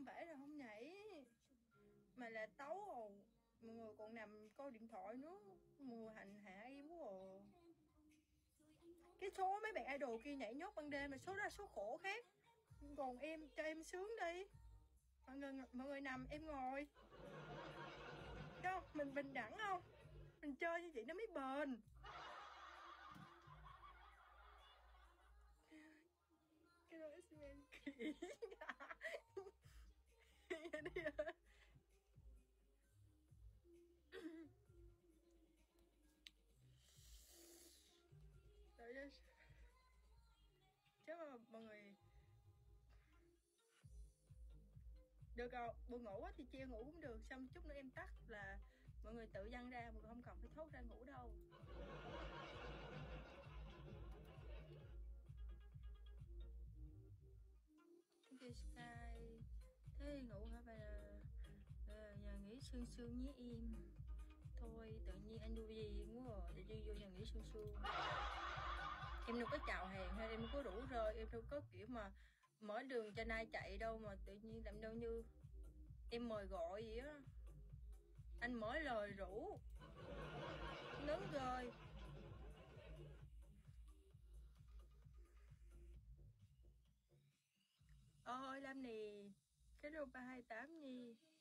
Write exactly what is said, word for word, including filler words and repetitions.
không phải là không nhảy, mà là tấu rồi mọi người còn nằm coi điện thoại nữa, mọi người hành hạ em quá à. Cái số mấy bạn idol kia nhảy nhót ban đêm là số đó là số khổ khác, còn em cho em sướng đi, mọi người mọi người nằm em ngồi, không mình bình đẳng không, mình chơi như vậy nó mới bền. Cái đó X-Men kỹ đi à. Đợi cho chứ mà mọi người được rồi, buồn ngủ quá thì chia ngủ cũng được, xong chút nữa em tắt là mọi người tự dăng ra, mọi người không cần phải thốt ra ngủ đâu. Okay, Sky thế thì ngủ hả bà, là, là nhà nghỉ sương sương nhé em. Thôi tự nhiên anh vui gì quá à, tự nhiên vô nhà nghỉ sương sương. Em đâu có chào hàng hay em đâu có rủ rơi, em đâu có kiểu mà mở đường cho ai chạy đâu mà tự nhiên làm đâu như em mời gọi vậy á. Anh mở lời rủ lớn rồi. Ôi Lam nè, cái đô ba hai tám nhi.